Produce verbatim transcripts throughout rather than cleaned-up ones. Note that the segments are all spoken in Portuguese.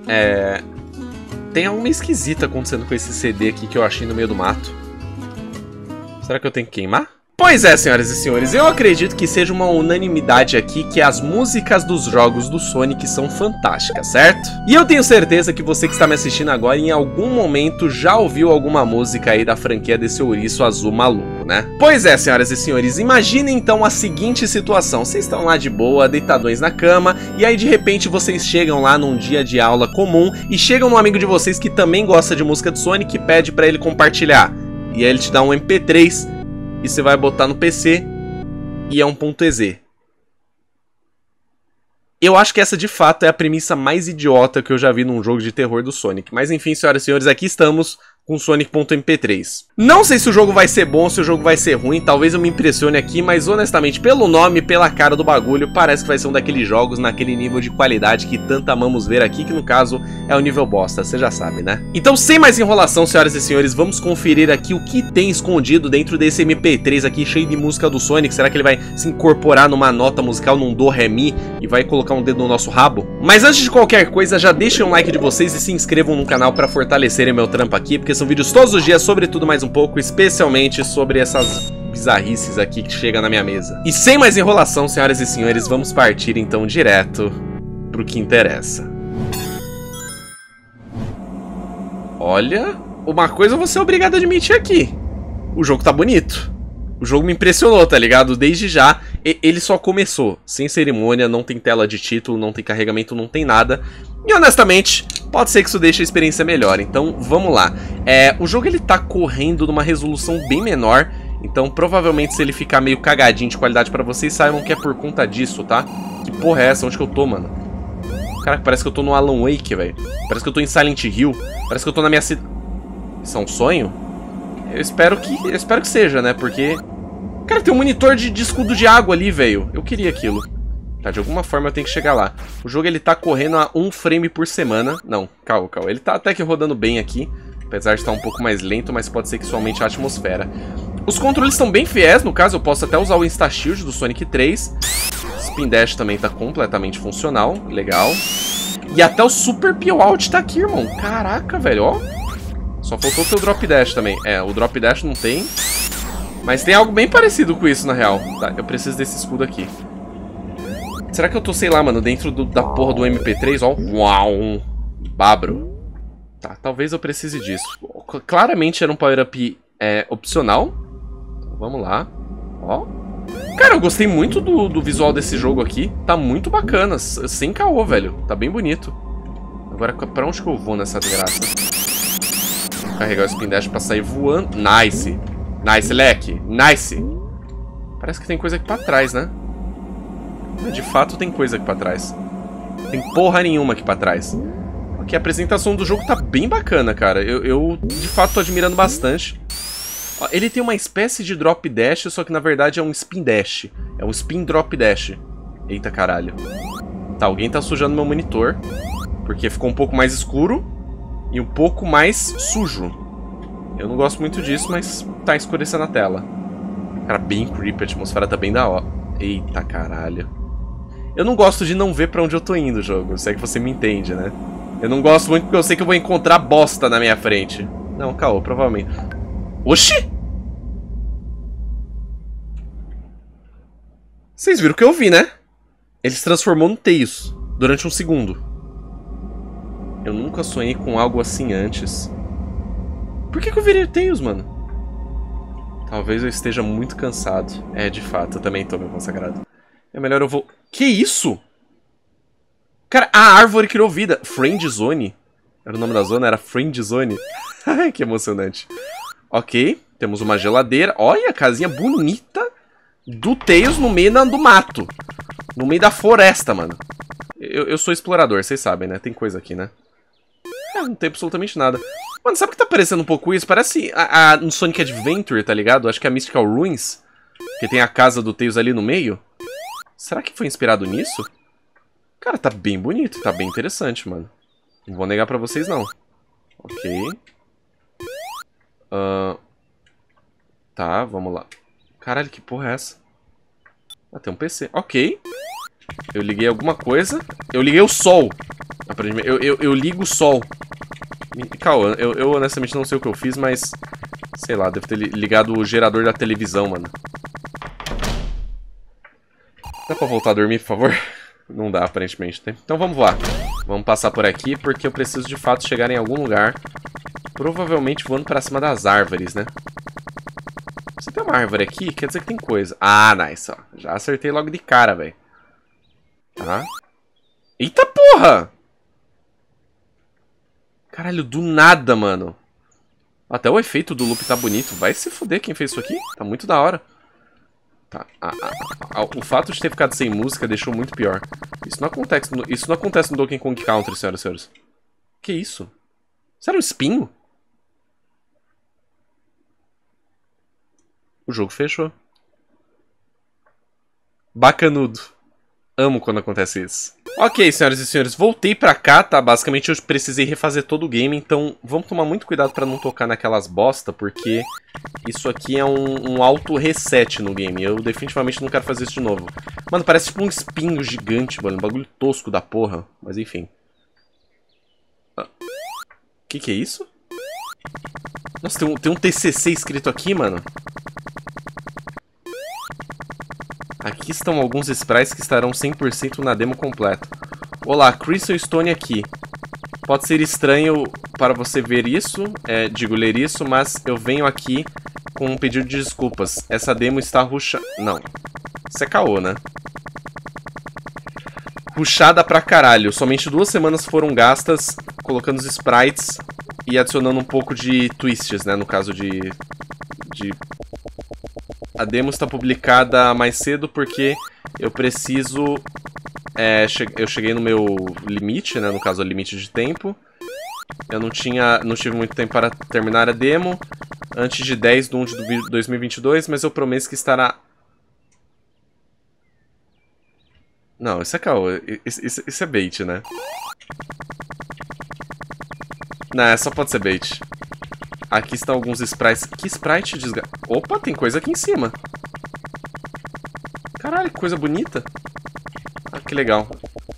É... Tem algo meio esquisito acontecendo com esse C D aqui que eu achei no meio do mato. Será que eu tenho que queimar? Pois é, senhoras e senhores, eu acredito que seja uma unanimidade aqui que as músicas dos jogos do Sonic são fantásticas, certo? E eu tenho certeza que você que está me assistindo agora em algum momento já ouviu alguma música aí da franquia desse ouriço azul maluco, né? Pois é, senhoras e senhores, imaginem então a seguinte situação. Vocês estão lá de boa, deitadões na cama, e aí de repente vocês chegam lá num dia de aula comum e chegam num amigo de vocês que também gosta de música do Sonic e pede pra ele compartilhar. E aí ele te dá um M P três... E você vai botar no P C e é um .ez. Eu acho que essa de fato é a premissa mais idiota que eu já vi num jogo de terror do Sonic. Mas enfim, senhoras e senhores, aqui estamos com Sonic.mp três. Não sei se o jogo vai ser bom ou se o jogo vai ser ruim, talvez eu me impressione aqui, mas honestamente, pelo nome, pela cara do bagulho, parece que vai ser um daqueles jogos naquele nível de qualidade que tanto amamos ver aqui, que no caso é o nível bosta, você já sabe, né? Então, sem mais enrolação, senhoras e senhores, vamos conferir aqui o que tem escondido dentro desse M P três aqui, cheio de música do Sonic. Será que ele vai se incorporar numa nota musical, num do, ré, mi, e vai colocar um dedo no nosso rabo? Mas antes de qualquer coisa, já deixem um like de vocês e se inscrevam no canal para fortalecerem meu trampo aqui, porque são vídeos todos os dias sobre tudo mais um pouco, especialmente sobre essas bizarrices aqui que chega na minha mesa. E sem mais enrolação, senhoras e senhores, vamos partir então direto pro que interessa. Olha, uma coisa eu vou ser obrigado a admitir aqui. O jogo tá bonito. O jogo me impressionou, tá ligado? Desde já, ele só começou. Sem cerimônia, não tem tela de título, não tem carregamento, não tem nada. E honestamente, pode ser que isso deixe a experiência melhor. Então, vamos lá. É, o jogo ele tá correndo numa resolução bem menor. Então, provavelmente, se ele ficar meio cagadinho de qualidade pra vocês, saibam que é por conta disso, tá? Que porra é essa? Onde que eu tô, mano? Caraca, parece que eu tô no Alan Wake, velho. Parece que eu tô em Silent Hill. Parece que eu tô na minha cidade. Isso é um sonho? Eu espero que, eu espero que seja, né? Porque... Cara, tem um monitor de, de escudo de água ali, velho. Eu queria aquilo. Tá, de alguma forma eu tenho que chegar lá. O jogo, ele tá correndo a um frame por semana. Não, calma, calma. Ele tá até que rodando bem aqui. Apesar de estar um pouco mais lento, mas pode ser que isso aumente a atmosfera. Os controles estão bem fiéis, no caso eu posso até usar o Insta Shield do Sonic três. Spin Dash também tá completamente funcional. Legal. E até o Super Peel Out tá aqui, irmão. Caraca, velho, ó. Só faltou ter o Drop Dash também. É, o Drop Dash não tem. Mas tem algo bem parecido com isso, na real. Tá, eu preciso desse escudo aqui. Será que eu tô, sei lá, mano, dentro do, da porra do M P três? Ó, uau, um babro. Tá, talvez eu precise disso. Claramente era um power-up é, opcional. Então, vamos lá. Ó. Cara, eu gostei muito do, do visual desse jogo aqui. Tá muito bacana, sem caô, velho. Tá bem bonito. Agora, pra onde que eu vou nessa desgraça? Vou carregar o Spin Dash pra sair voando. Nice. Nice, leque. Nice. Parece que tem coisa aqui pra trás, né? De fato tem coisa aqui pra trás. Tem porra nenhuma aqui pra trás. Ok, a apresentação do jogo tá bem bacana, cara. Eu, eu de fato tô admirando bastante. Ó, ele tem uma espécie de drop dash, só que na verdade é um spin dash. É um spin drop dash. Eita caralho. Tá, alguém tá sujando meu monitor. Porque ficou um pouco mais escuro e um pouco mais sujo. Eu não gosto muito disso, mas tá escurecendo a tela. Cara, bem creepy, a atmosfera tá bem da hora. Eita caralho. Eu não gosto de não ver pra onde eu tô indo, jogo. Se é que você me entende, né? Eu não gosto muito porque eu sei que eu vou encontrar bosta na minha frente. Não, caô, provavelmente. Oxi! Vocês viram o que eu vi, né? Ele se transformou no Tails durante um segundo. Eu nunca sonhei com algo assim antes. Por que que eu virei o Tails, mano? Talvez eu esteja muito cansado. É, de fato, eu também tô, meu consagrado. É melhor eu vou... Que isso? Cara, a árvore criou vida. Friend Zone. Era o nome da zona? Era Friend Zone. Ai, que emocionante. Ok, temos uma geladeira. Olha, a casinha bonita do Tails no meio do mato. No meio da floresta, mano. Eu, eu sou explorador, vocês sabem, né? Tem coisa aqui, né? É, não tem absolutamente nada. Mano, sabe o que tá parecendo um pouco isso? Parece a, a, no Sonic Adventure, tá ligado? Acho que é a Mystical Ruins. Que tem a casa do Tails ali no meio. Será que foi inspirado nisso? Cara, tá bem bonito, tá bem interessante, mano. Não vou negar pra vocês, não. Ok. Uh... Tá, vamos lá. Caralho, que porra é essa? Ah, tem um P C. Ok. Eu liguei alguma coisa. Eu liguei o sol. Aparentemente, eu, eu, eu ligo o sol. Calma, eu, eu honestamente não sei o que eu fiz, mas... Sei lá, devo ter ligado o gerador da televisão, mano. Dá pra voltar a dormir, por favor? Não dá, aparentemente. Então vamos voar. Vamos passar por aqui, porque eu preciso de fato chegar em algum lugar. Provavelmente voando pra cima das árvores, né? Se tem uma árvore aqui, quer dizer que tem coisa. Ah, nice, ó. Já acertei logo de cara, velho. Tá. Eita porra! Caralho, do nada, mano. Até o efeito do loop tá bonito. Vai se fuder quem fez isso aqui. Tá muito da hora. Tá. Ah, ah, ah, o fato de ter ficado sem música deixou muito pior. Isso não acontece no, isso não acontece no Donkey Kong Country, senhoras e senhores. Que isso? Isso era um espinho? O jogo fechou. Bacanudo. Amo quando acontece isso. Ok, senhoras e senhores, voltei pra cá, tá? Basicamente eu precisei refazer todo o game, então vamos tomar muito cuidado pra não tocar naquelas bosta, porque isso aqui é um, um auto-reset no game. Eu definitivamente não quero fazer isso de novo. Mano, parece tipo um espinho gigante, mano. Um bagulho tosco da porra. Mas enfim. Ah. Que que é isso? Nossa, tem um, tem um T C C escrito aqui, mano. Aqui estão alguns sprites que estarão cem por cento na demo completa. Olá, Crystal Stone aqui. Pode ser estranho para você ver isso, é, digo ler isso, mas eu venho aqui com um pedido de desculpas. Essa demo está ruxa... Não. Isso é caô, né? Rushada pra caralho. Somente duas semanas foram gastas colocando os sprites e adicionando um pouco de twists, né? No caso de... de... A demo está publicada mais cedo porque eu preciso... É, che eu cheguei no meu limite, né? No caso, o limite de tempo. Eu não tinha, não tive muito tempo para terminar a demo. Antes de dez de um de dois mil e vinte e dois, mas eu prometo que estará... Não, isso é caô. Isso, isso, isso é bait, né? Não, só pode ser bait. Aqui estão alguns sprites. Que sprite desga... Opa, tem coisa aqui em cima. Caralho, que coisa bonita. Ah, que legal.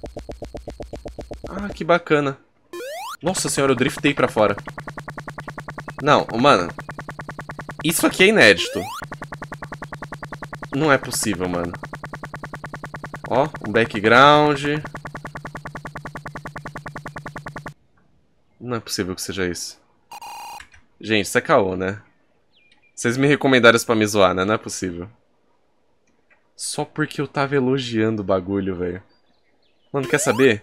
Ah, que bacana. Nossa senhora, eu driftei pra fora. Não, mano. Isso aqui é inédito. Não é possível, mano. Ó, um background. Não é possível que seja isso. Gente, isso é caô, né? Vocês me recomendaram isso pra me zoar, né? Não é possível. Só porque eu tava elogiando o bagulho, velho. Mano, quer saber?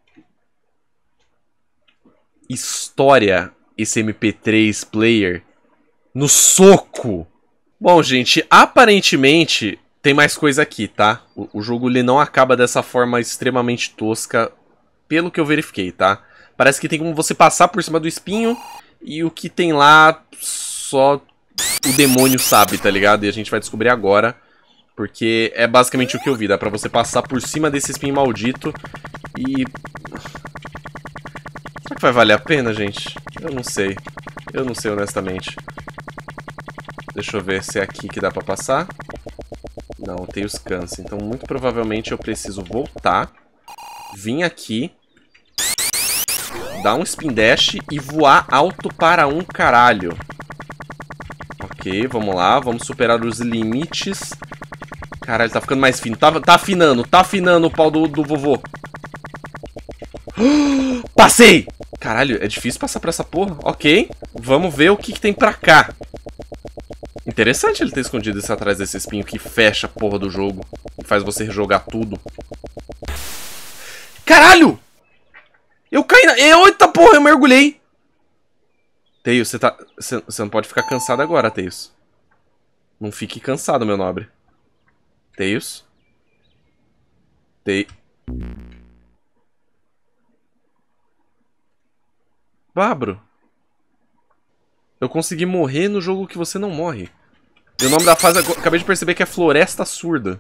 História esse M P três player no soco. Bom, gente, aparentemente tem mais coisa aqui, tá? O, o jogo ele não acaba dessa forma extremamente tosca, pelo que eu verifiquei, tá? Parece que tem como você passar por cima do espinho e o que tem lá só o demônio sabe, tá ligado? E a gente vai descobrir agora, porque é basicamente o que eu vi. Dá pra você passar por cima desse espinho maldito e... Será que vai valer a pena, gente? Eu não sei. Eu não sei, honestamente. Deixa eu ver se é aqui que dá pra passar. Não, tem os câncer. Então, muito provavelmente eu preciso voltar, vir aqui, dar um spin dash e voar alto para um caralho. Ok, vamos lá. Vamos superar os limites. Caralho, tá ficando mais fino. Tá, tá afinando, tá afinando o pau do, do vovô. Passei! Caralho, é difícil passar por essa porra. Ok, vamos ver o que, que tem pra cá. Interessante ele ter escondido isso atrás desse espinho que fecha a porra do jogo e faz você rejogar tudo. Caralho! Eu caí na... Eita porra, eu mergulhei! Tails, você tá... Você, você não pode ficar cansado agora, Tails. Não fique cansado, meu nobre. Tails. Tails. Babro. Eu consegui morrer no jogo que você não morre. E o nome da fase, acabei de perceber que é Floresta Surda.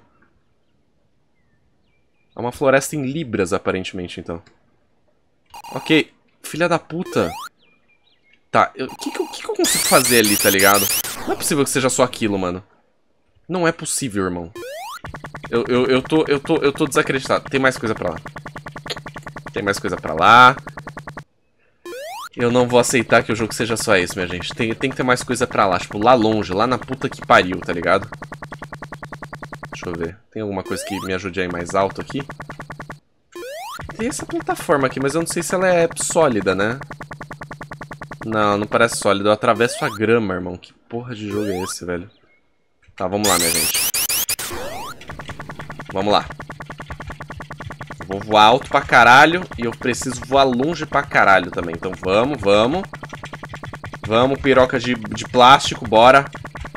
É uma floresta em libras, aparentemente, então. Ok. Filha da puta. Tá, o que, que, que eu consigo fazer ali, tá ligado? Não é possível que seja só aquilo, mano. Não é possível, irmão. Eu, eu, eu, tô, eu, tô, eu tô desacreditado. Tem mais coisa pra lá. Tem mais coisa pra lá. Eu não vou aceitar que o jogo seja só isso, minha gente. Tem, tem que ter mais coisa pra lá. Tipo, lá longe, lá na puta que pariu, tá ligado? Deixa eu ver. Tem alguma coisa que me ajude a ir mais alto aqui? Tem essa plataforma aqui, mas eu não sei se ela é sólida, né? Não, não parece sólida. Eu atravesso a grama, irmão. Que porra de jogo é esse, velho? Tá, vamos lá, minha gente. Vamos lá. Eu vou voar alto pra caralho e eu preciso voar longe pra caralho também. Então vamos, vamos. Vamos, piroca de, de plástico, bora.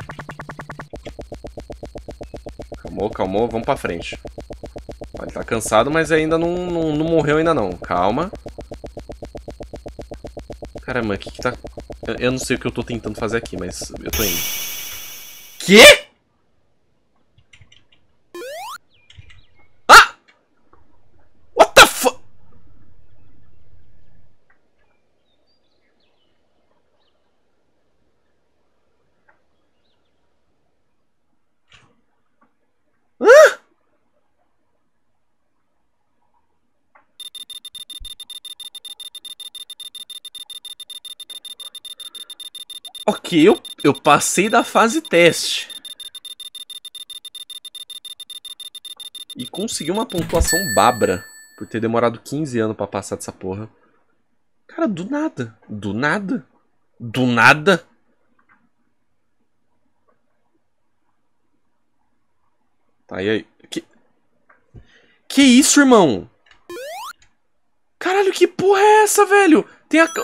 Calmou, calmou, vamos pra frente. Ele tá cansado, mas ainda não, não, não morreu ainda não. Calma. Caramba, o que que tá... Eu, eu não sei o que eu tô tentando fazer aqui, mas eu tô indo. Quê? Ah! What the fu... Hã? Ok, eu, eu passei da fase teste. E consegui uma pontuação babra. Por ter demorado quinze anos pra passar dessa porra. Cara, do nada. Do nada. Do nada. Tá, e aí? Que... Que isso, irmão? Caralho, que porra é essa, velho? Tem a...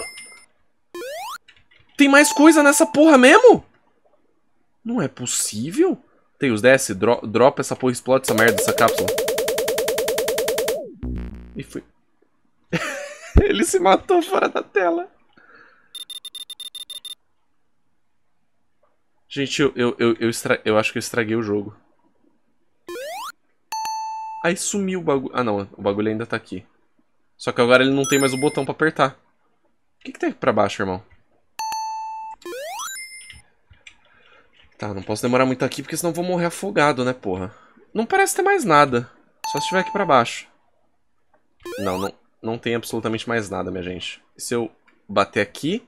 Tem mais coisa nessa porra mesmo? Não é possível. Tails, desce, dro dropa essa porra, explode essa merda, essa cápsula. E foi. Ele se matou fora da tela. Gente, eu, eu, eu, eu, estra... eu acho que eu estraguei o jogo. Aí sumiu o bagulho. Ah, não, o bagulho ainda tá aqui. Só que agora ele não tem mais o botão pra apertar. O que que tem aqui pra baixo, irmão? Tá, não posso demorar muito aqui, porque senão eu vou morrer afogado, né, porra? Não parece ter mais nada. Só se estiver aqui pra baixo. Não, não, não tem absolutamente mais nada, minha gente. E se eu bater aqui...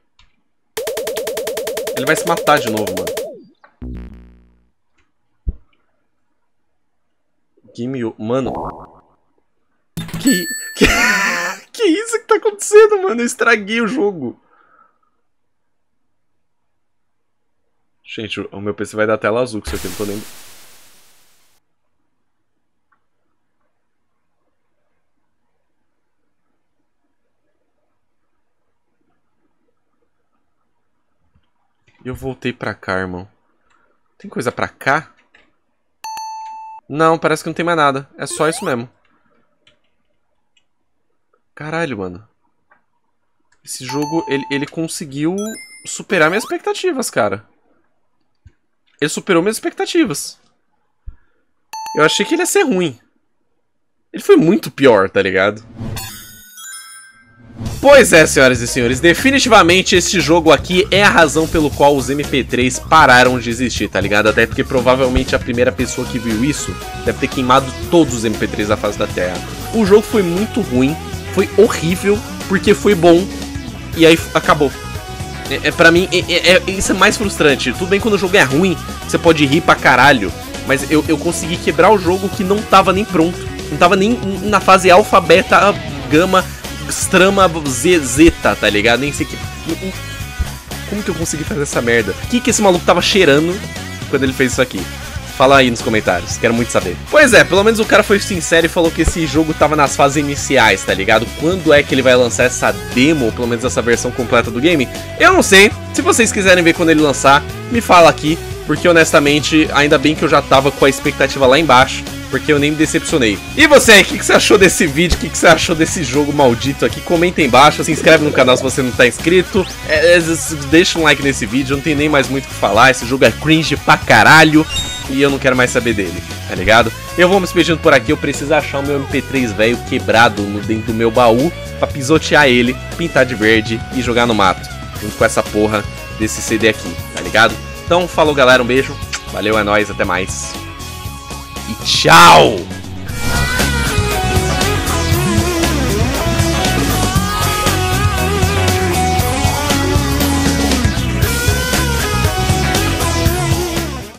Ele vai se matar de novo, mano. Game... Mano... Que... Que... que isso que tá acontecendo, mano? Eu estraguei o jogo. Gente, o meu P C vai dar tela azul com isso aqui, não tô nem... Eu voltei pra cá, irmão. Tem coisa pra cá? Não, parece que não tem mais nada. É só isso mesmo. Caralho, mano. Esse jogo, ele, ele conseguiu superar minhas expectativas, cara. Ele superou minhas expectativas. Eu achei que ele ia ser ruim. Ele foi muito pior, tá ligado? Pois é, senhoras e senhores, definitivamente esse jogo aqui é a razão pelo qual os M P três pararam de existir, tá ligado? Até porque provavelmente a primeira pessoa que viu isso deve ter queimado todos os M P três da face da Terra. O jogo foi muito ruim, foi horrível, porque foi bom, e aí acabou. É, é, pra mim, é, é, isso é mais frustrante. Tudo bem quando o jogo é ruim, você pode rir pra caralho, mas eu, eu consegui quebrar o jogo que não tava nem pronto. Não tava nem na fase alfa, beta, gama... Strama Z, zeta, tá ligado? Nem sei que... Como que eu consegui fazer essa merda? O que que esse maluco tava cheirando quando ele fez isso aqui? Fala aí nos comentários, quero muito saber. Pois é, pelo menos o cara foi sincero e falou que esse jogo tava nas fases iniciais, tá ligado? Quando é que ele vai lançar essa demo, ou pelo menos essa versão completa do game? Eu não sei. Se vocês quiserem ver quando ele lançar, me fala aqui, porque honestamente, ainda bem que eu já tava com a expectativa lá embaixo, porque eu nem me decepcionei. E você aí, o que, que você achou desse vídeo? O que, que você achou desse jogo maldito aqui? Comenta aí embaixo, se inscreve no canal se você não tá inscrito. É, é, deixa um like nesse vídeo, não tem nem mais muito o que falar. Esse jogo é cringe pra caralho e eu não quero mais saber dele, tá ligado? Eu vou me despedindo por aqui, eu preciso achar o meu M P três velho quebrado no dentro do meu baú pra pisotear ele, pintar de verde e jogar no mato, junto com essa porra desse C D aqui, tá ligado? Então, falou galera, um beijo, valeu, é nóis, até mais. E tchau!